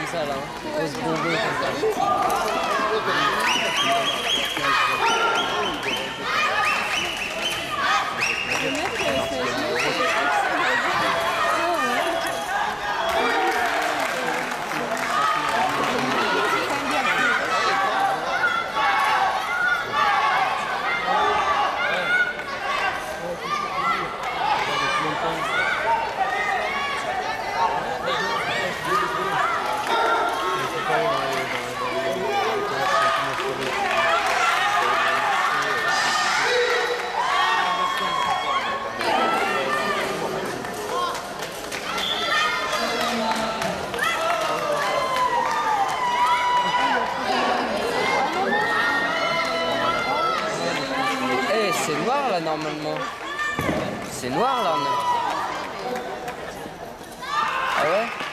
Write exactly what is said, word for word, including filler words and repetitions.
comme ça là, hein. Grosse bonbon comme ça. Le mec, c'est c'est Eh, c'est noir là normalement. C'est noir là. Mais... Ah ouais?